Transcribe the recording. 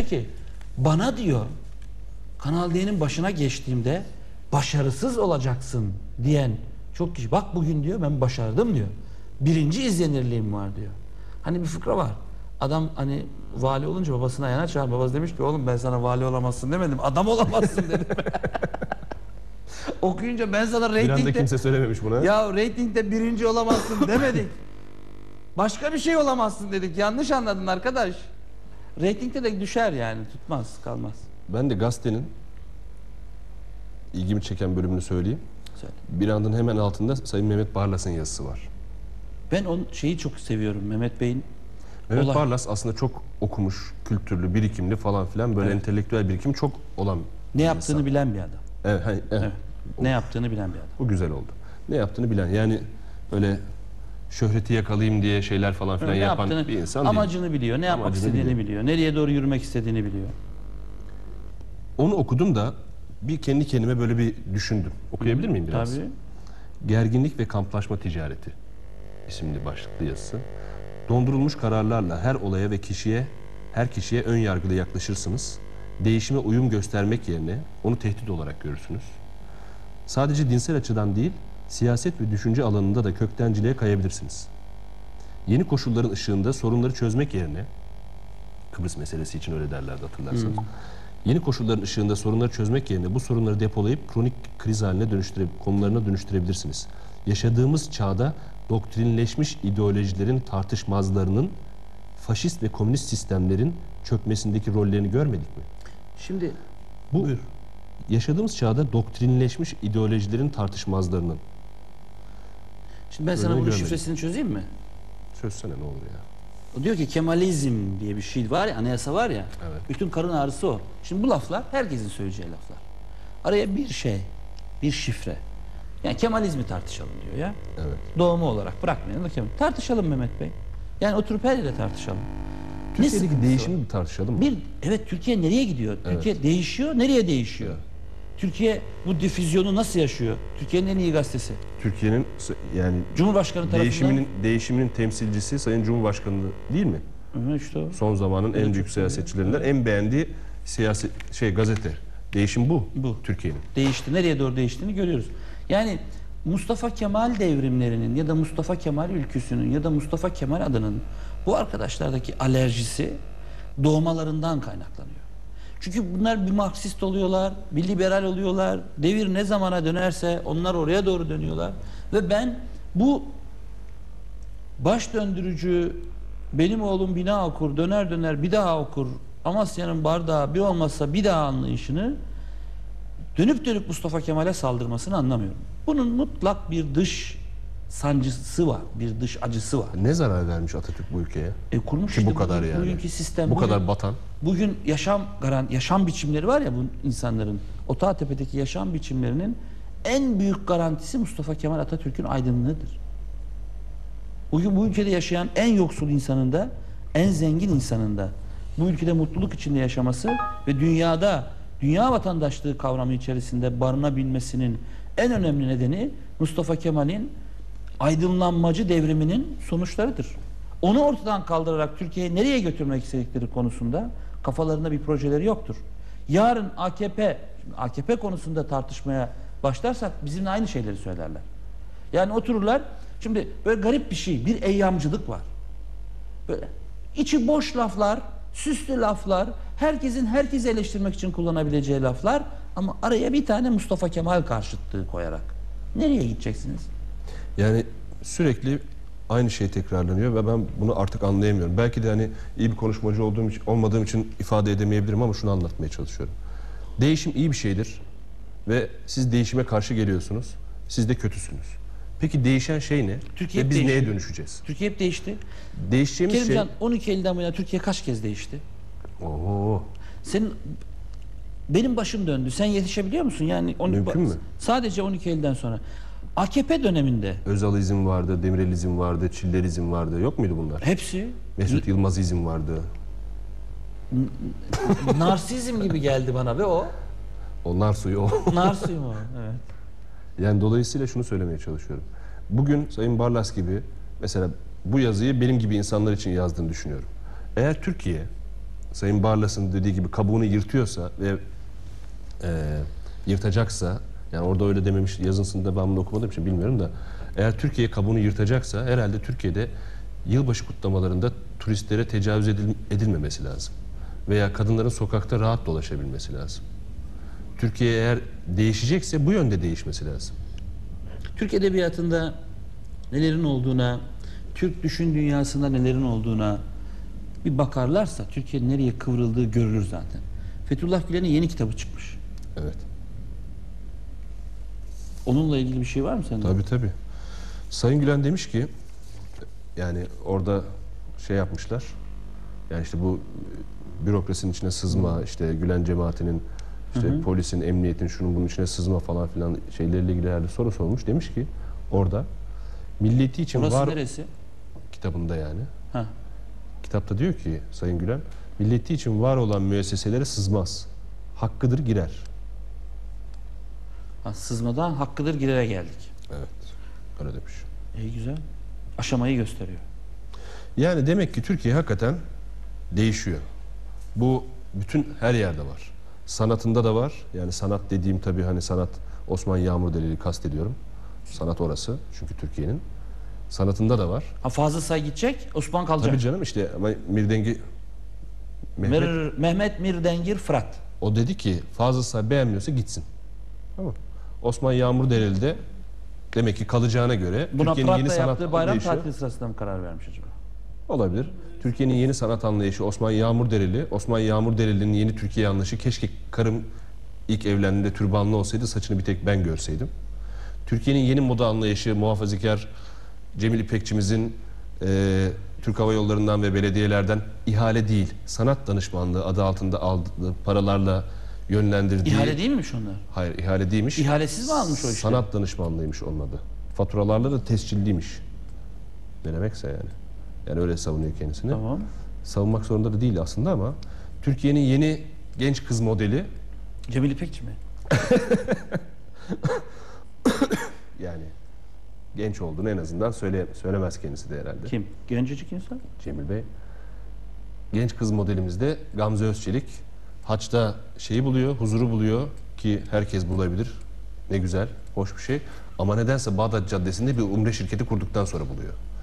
ki bana diyor Kanal D'nin başına geçtiğimde başarısız olacaksın diyen çok kişi, bak bugün diyor ben başardım diyor. 1. izlenirliğim var diyor. Hani bir fıkra var. Adam hani vali olunca babasına yana çağır. Babası demiş ki oğlum ben sana vali olamazsın demedim. Adam olamazsın dedim. Okuyunca ben sana Bir anda reytingde kimse söylememiş buna. ya reytingde 1. olamazsın demedik. Başka bir şey olamazsın dedik. Yanlış anladın arkadaş. Reytingde de düşer yani. Tutmaz, kalmaz. Ben de gazetenin ilgimi çeken bölümünü söyleyeyim. Söyle. Bir andın hemen altında Sayın Mehmet Barlas'ın yazısı var. Ben onun şeyi çok seviyorum. Mehmet Bey'in Mehmet olay. Barlas aslında çok okumuş, kültürlü, birikimli falan filan, böyle entelektüel birikim çok olan Ne yaptığını insan. bilen bir adam. Evet, Evet. Ne yaptığını bilen bir adam. Bu güzel oldu. Ne yaptığını bilen, yani öyle şöhreti yakalayayım diye şeyler falan filan Ne yapan yaptığını, bir insan değil. amacını biliyor, ne yapmak Amacını istediğini biliyor. biliyor, nereye doğru yürümek istediğini biliyor. Onu okudum da bir kendi kendime böyle bir düşündüm. Okuyabilir miyim biraz? Tabii. Gerginlik ve kamplaşma ticareti isimli başlıklı yazısı. Dondurulmuş kararlarla her olaya ve her kişiye ön yargılı yaklaşırsınız. Değişime uyum göstermek yerine onu tehdit olarak görürsünüz. Sadece dinsel açıdan değil, siyaset ve düşünce alanında da köktenciliğe kayabilirsiniz. Yeni koşulların ışığında sorunları çözmek yerine, Kıbrıs meselesi için öyle derlerdi hatırlarsanız. Yeni koşulların ışığında sorunları çözmek yerine bu sorunları depolayıp kronik kriz haline konularına dönüştürebilirsiniz. Yaşadığımız çağda doktrinleşmiş ideolojilerin tartışmazlarının faşist ve komünist sistemlerin çökmesindeki rollerini görmedik mi? Şimdi Bu yaşadığımız çağda doktrinleşmiş ideolojilerin tartışmazlarının. Şimdi ben sana Öyle bunun görmedim. şifresini çözeyim mi? Çözsene ne olur ya. O diyor ki Kemalizm diye bir şey var ya, anayasa var ya. Evet. Bütün karın ağrısı o. Şimdi bu laflar herkesin söyleyeceği laflar. Araya bir şey, bir şifre. Yani Kemalizmi tartışalım diyor ya. Evet. Doğumu olarak bırakmayalım da Kemal. Tartışalım Mehmet Bey. Yani oturup her yere tartışalım. Türkiye'deki sıkıntısı değişimi bir tartışalım mı? Evet, Türkiye nereye gidiyor? Türkiye değişiyor, nereye değişiyor? Türkiye bu difüzyonu nasıl yaşıyor? Türkiye'nin en iyi gazetesi. Türkiye'nin yani Cumhurbaşkanı tarafından. değişiminin temsilcisi Sayın Cumhurbaşkanı değil mi? İşte o. Son zamanın en büyük siyasetçilerinden en beğendiği gazete. Değişim bu. Bu. Türkiye'nin. Değişti. Nereye doğru değiştiğini görüyoruz. Yani Mustafa Kemal devrimlerinin ya da Mustafa Kemal ülküsünün ya da Mustafa Kemal adının bu arkadaşlardaki alerjisi doğmalarından kaynaklanıyor. Çünkü bunlar bir Marksist oluyorlar, bir liberal oluyorlar. Devir ne zamana dönerse onlar oraya doğru dönüyorlar. Ve ben bu baş döndürücü, benim oğlum bina okur, döner döner bir daha okur, Amasya'nın bardağı bir olmazsa bir daha anlayışını dönüp dönüp Mustafa Kemal'e saldırmasını anlamıyorum. Bunun mutlak bir dış sancısı var, bir dış acısı var. Ne zarar vermiş Atatürk bu ülkeye? Kurmuş Ki işte bu kadar bugün, yani. bugünkü sistem. Bu kadar batan. Bugün yaşam biçimleri var ya bu insanların. Otağtepe'deki yaşam biçimlerinin en büyük garantisi Mustafa Kemal Atatürk'ün aydınlığıdır. Bugün bu ülkede yaşayan en yoksul insanında, en zengin insanında bu ülkede mutluluk içinde yaşaması ve dünya vatandaşlığı kavramı içerisinde barınabilmesinin en önemli nedeni Mustafa Kemal'in aydınlanmacı devriminin sonuçlarıdır. Onu ortadan kaldırarak Türkiye'yi nereye götürmek istedikleri konusunda kafalarında bir projeleri yoktur. Yarın AKP konusunda tartışmaya başlarsak bizimle aynı şeyleri söylerler. Yani otururlar, şimdi böyle garip bir şey, bir eyyamcılık var. Böyle içi boş laflar, süslü laflar, herkesin herkesi eleştirmek için kullanabileceği laflar ama araya bir tane Mustafa Kemal karşıtlığı koyarak. Nereye gideceksiniz? Yani sürekli aynı şey tekrarlanıyor ve ben bunu artık anlayamıyorum. Belki de hani iyi bir konuşmacı olmadığım için ifade edemeyebilirim ama şunu anlatmaya çalışıyorum. Değişim iyi bir şeydir ve siz değişime karşı geliyorsunuz. Siz de kötüsünüz. Peki değişen şey ne? Türkiye ve biz değişti. neye dönüşeceğiz? Türkiye hep değişti. Değişeceğimiz Kerimcan 12 Eylül'den bu yana Türkiye kaç kez değişti? Oo. Benim başım döndü. Sen yetişebiliyor musun? Yani Mümkün mü? Sadece 12 Eylül'den sonra. AKP döneminde Özalizm vardı, Demirelizm vardı, Çillerizm vardı. Yok muydu bunlar? hepsi Mesut Yılmazizm vardı. narsizm gibi geldi bana ve o. Onlar suyu o. Narsizm o. Evet. Yani dolayısıyla şunu söylemeye çalışıyorum. Bugün Sayın Barlas gibi mesela bu yazıyı benim gibi insanlar için yazdığını düşünüyorum. Eğer Türkiye Sayın Barlas'ın dediği gibi kabuğunu yırtıyorsa ve yırtacaksa, yani orada öyle dememiş, yazısında ben bunu okumadığım için bilmiyorum da, eğer Türkiye kabuğunu yırtacaksa herhalde Türkiye'de yılbaşı kutlamalarında turistlere tecavüz edilmemesi lazım. Veya kadınların sokakta rahat dolaşabilmesi lazım. Türkiye eğer değişecekse bu yönde değişmesi lazım. Türk edebiyatında nelerin olduğuna, Türk düşün dünyasında nelerin olduğuna bir bakarlarsa Türkiye'nin nereye kıvrıldığı görülür zaten. Fethullah Gülen'in yeni kitabı çıkmış. Evet. Onunla ilgili bir şey var mı sende? Tabii tabii. Sayın Gülen demiş ki, yani orada şey yapmışlar. Yani işte bu bürokrasinin içine sızma, işte Gülen cemaatinin, işte polisin, emniyetin, şunun bunun içine sızma falan filan şeylerle ilgili herhalde soru sormuş. Demiş ki orada milleti için Burası var neresi? kitabında yani. Ha. Kitapta diyor ki Sayın Gülen, milleti için var olan müesseselere sızmaz. Hakkıdır girer. Ha, sızmadan hakkıdır girere geldik. Evet. Öyle demiş. İyi güzel. Aşamayı gösteriyor. Yani demek ki Türkiye hakikaten değişiyor. Bu bütün her yerde var. Sanatında da var. Yani sanat dediğim tabii hani sanat Osman Yağmur Delili kastediyorum. Sanat orası. Çünkü Türkiye'nin. Sanatında da var. Ha, Fazıl Say gidecek, Osman kalacak. Tabii canım işte ama Mirdengi Mehmet Mirdengir Fırat. o dedi ki Fazıl Say beğenmiyorsa gitsin. Tamam. Osman Yağmur Delili de demek ki kalacağına göre Buna Türkiye'nin yeni Fırat'la sanat yaptığı bayram anlayışı tatili sırasında mı karar vermiş acaba? olabilir. Türkiye'nin yeni sanat anlayışı Osman Yağmur Dereli. Osman Yağmur Dereli'nin yeni Türkiye anlayışı, keşke karım ilk evlendiğinde türbanlı olsaydı, saçını bir tek ben görseydim. Türkiye'nin yeni moda anlayışı muhafazakar Cemil İpekçimizin Türk Hava Yolları'ndan ve belediyelerden ihale değil, sanat danışmanlığı adı altında aldığı paralarla yönlendirdiği... İhale değil miymiş onlar? Hayır, ihale değilmiş. İhalesiz mi almış o işte? Sanat danışmanlığıymış onun adı. Faturalarla da tescilliymiş. Ne demekse yani. Yani öyle savunuyor kendisini. Tamam. Savunmak zorunda da değil aslında ama Türkiye'nin yeni genç kız modeli, Cemil İpekçi mi? yani genç olduğunu en azından söylemez kendisi de herhalde. Kim? Gencecik insan. Cemil Bey. Genç kız modelimizde Gamze Özçelik haçta şeyi buluyor, huzuru buluyor ki herkes bulabilir. Ne güzel, hoş bir şey. Ama nedense Bağdat Caddesi'nde bir umre şirketi kurduktan sonra buluyor.